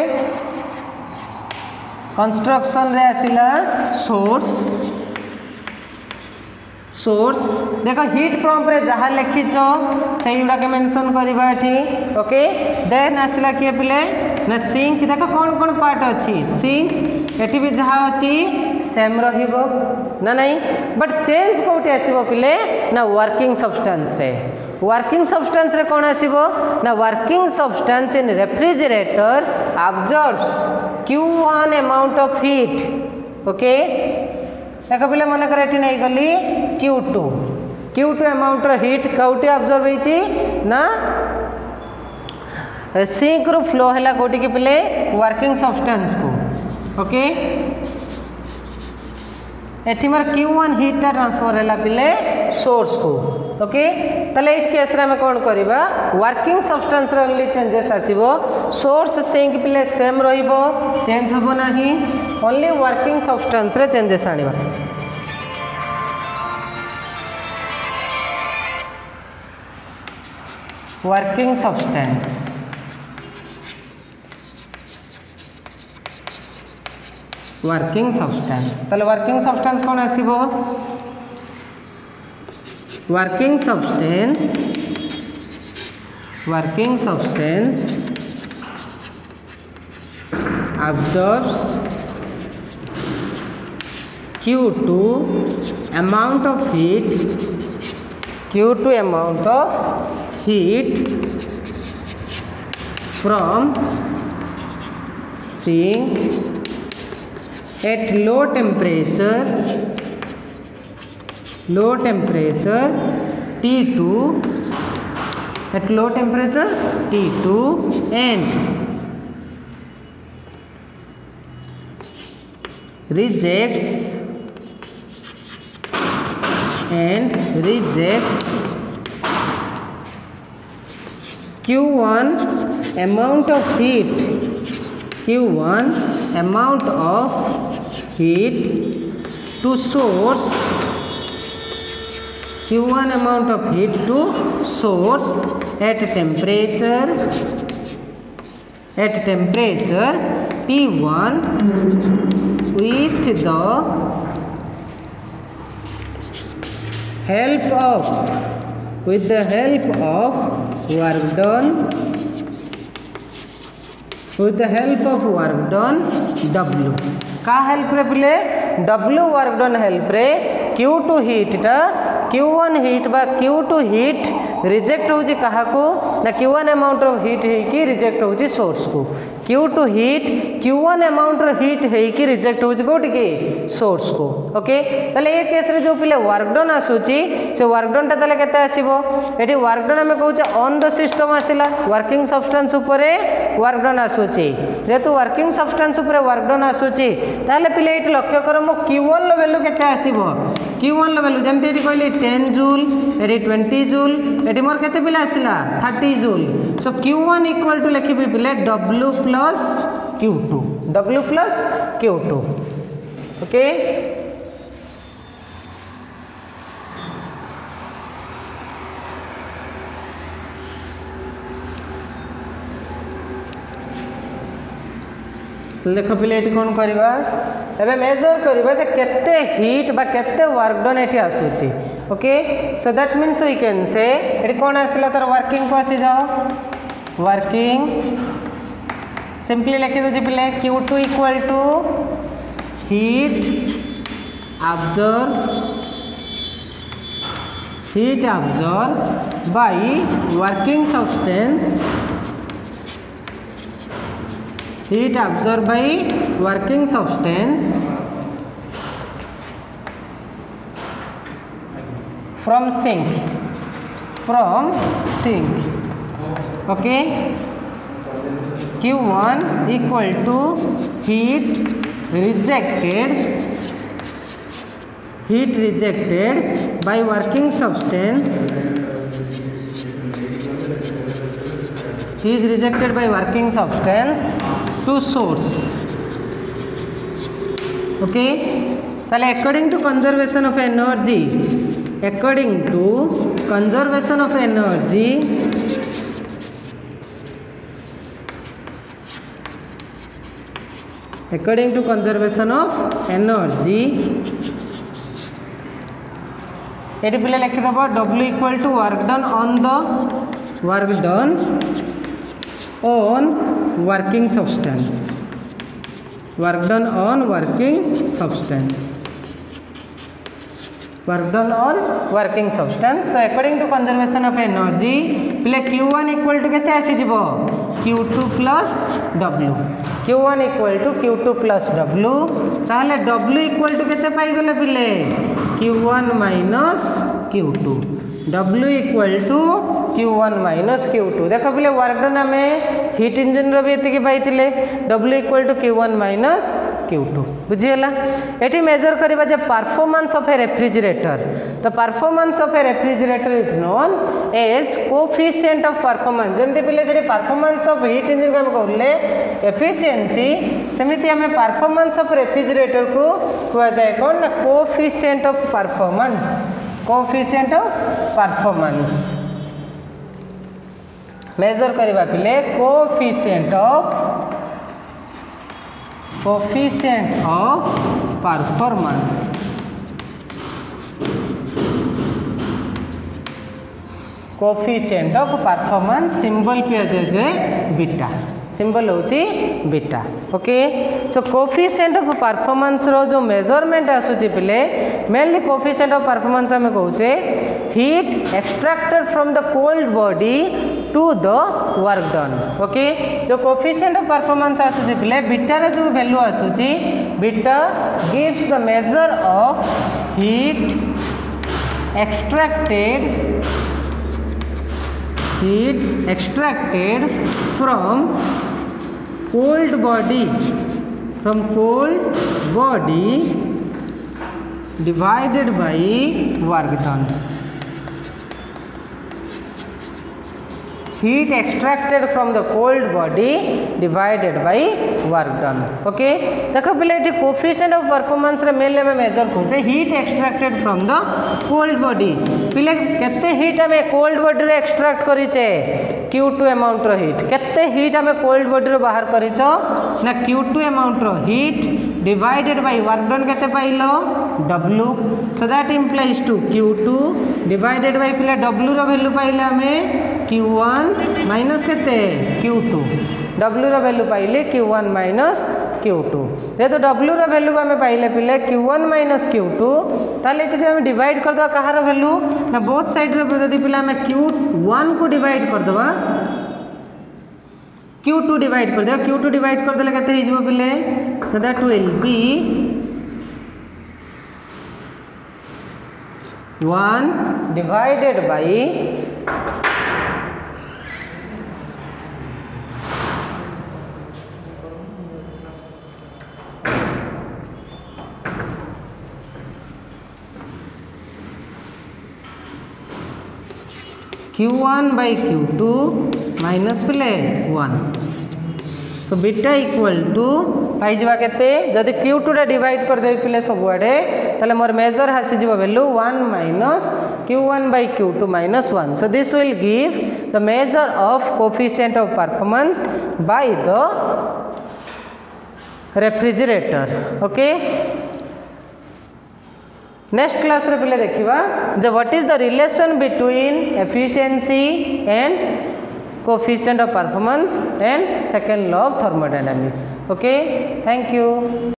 कंस्ट्रक्शन रे आसिला सोर्स सोर्स देख हीट पंप रे जहाँ लिखिच से गुड़ा के मेंशन करवा एठी ओके देन आसला किए पिले ना सिंक देख कौन कौन पार्ट अच्छी सिंक एठी भी जहाँ अच्छी सेम रहिबो ना नहीं बट चेंज कोठी आसीबो पिले ना वर्किंग सब्सटेंस रे वर्किंग सब्सटेंस रे कौन आसीबो ना working substance in refrigerator absorbs Q one amount of heat okay देख पिले मन कर एठी नहीं गली Q two Q two amount heat कौटी अब्जर्व होइची ना सिंक रु फ्लो हैला कोटी के पिले वर्किंग सब्सटेंस को ओके एठी मार क्यू वन हीट टा ट्रांसफर हैला पिले सोर्स को ओके तले एट केस रे हम कोन करबा वर्किंग सब्सटेंस रे ओनली चेंजेस आसीबो सोर्स सिंक पिले सेम रहिबो चेंज होबो नाही ओनली वर्किंग सब्सटेंस रे चेंजेस आनिबा वर्किंग सब्सटेंस वर्किंग सब्सटेंस तले वर्किंग सब्सटेंस कौन आसीबो working substance working substance absorbs Q two amount of heat Q two amount of heat from sink at low temperature low temperature T two at low temperature T two and rejects and rejects Q one amount of heat Q one amount of heat to source Q one amount of heat to source at temperature at temperature T one with the help of with the help of work done with the help of work done W का help रे पिले W work done help रे Q two heat टा Q one heat बा Q two heat reject होजी कहा को ना Q one amount of heat होगी रिजेक्ट होची सोर्स को Q two heat Q one amount heat होगी रिजेक्ट होची कोठी की सोर्स को ओके ताले ए केस रे जो पिले वर्क डन आसुची से वर्क डन ता ताले केते आसीबो एठी वर्क डन हमें कहूचे ऑन द सिस्टम आसिला वर्किंग सब्सटेंस ऊपर वर्क डन आसुची जेतु वर्किंग सब्सटेंस ऊपर वर्क डन आसुची ताले पिले एठी लक्ष्य कर मो क्यू वन लो वैल्यू केते आसीबो क्यू वन लो वैल्यू जेमते एठी कहली टेन जूल एठी ट्वेंटी जूल एठी मोर केते पिले आसिला thirty joule so Q one equal to लिखिबी पिले W plus Q two W plus Q two okay देख पिले ये कौन करवा एबे मेजर करवा जे केते हीट बा केते वर्क डन एठी आसुची okay so that means we can say एठी कौन आसला तार वर्किंग को आसी जाओ वर्किंग सिंपली लिखि दो पिले Q two equal to heat absorb heat absorb by working substance heat absorbed by working substance from sink from sink okay Q one equal to heat rejected heat rejected by working substance is rejected by working substance to source okay ताले according to conservation of energy according to conservation of energy according to conservation of energy ये पिले लिखि दबो W equal to work done on the work done on working substance work done on working substance work done on working substance so according to conservation of energy पिले Q one equal to केते आसी जिवो Q two plus W Q one equal to Q two plus W ताले W equal to केते पाई गले पिले Q one minus Q two W equal to Q one minus Q two देखो पिले work done हमें हीट इंजन रो भी एतिकी पाइतिले W equal to Q one minus Q two बुझियला एटी मेजर करबा जे performance of a refrigerator the performance of a refrigerator is known as coefficient of performance जेमते पिले जे परफॉर्मेंस ऑफ हीट इंजन को हम कहले एफिशिएंसी सेमिति हमें परफॉर्मेंस ऑफ रेफ्रिजरेटर को हुआ जाए कौन ना coefficient of performance coefficient of performance measure करबा पिले coefficient of coefficient of performance coefficient of performance symbol पे जे बीटा सिंबल होची beta okay so coefficient of performance रो जो मेजरमेंट आसुची पिले मेनली कोएफिशिएंट ऑफ परफॉर्मेंस हमें कहूचे heat extracted from the cold body to the work done okay जो कोएफिशिएंट ऑफ परफॉर्मेंस आसुची पिले बीटा रो जो वैल्यू आसुची beta gives the measure of heat extracted heat extracted from cold body from cold body divided by work done heat extracted from the cold body divided by work done okay देखो पहले ये coefficient of performance रे mainly में measure करछे heat extracted from the cold body पहले केते heat हमें cold body रे एक्सट्रैक्ट करिचे Q two अमाउंट रो हीट केते हीट हमें कोल्ड बॉडी रो बाहर करिचो ना Q two अमाउंट रो heat divided by work done केते पाइलो W so that implies to Q two divided by पहले W रो वैल्यू पाइले हमें Q one माइनस केते Q two W रो वैल्यू पाइले Q one minus Q two जेहेतु डब्ल्यू वैल्यू आम पाइले पिले Q one minus Q two ताले ये डिवाइड करदे कहार वैल्यू ना बोथ साइड रे पिला आम क्यू वन को डिवाइड करदे क्यू टू डिवाइड कर क्यू टू डिवाइड करदे केते हिजबो पिले that will be one divided by Q one by Q two minus पिले one so beta equal to पाई जवा केते जदि क्यू टू रे डिवाइड कर दे पिले सब आडे ताले मोर मेजर हासी give value one minus Q one by Q two minus one so this will give the measure of coefficient of performance by the refrigerator okay next class रे पिले देखिबा जे what is the relation between efficiency and coefficient of performance and second law of thermodynamics okay thank you.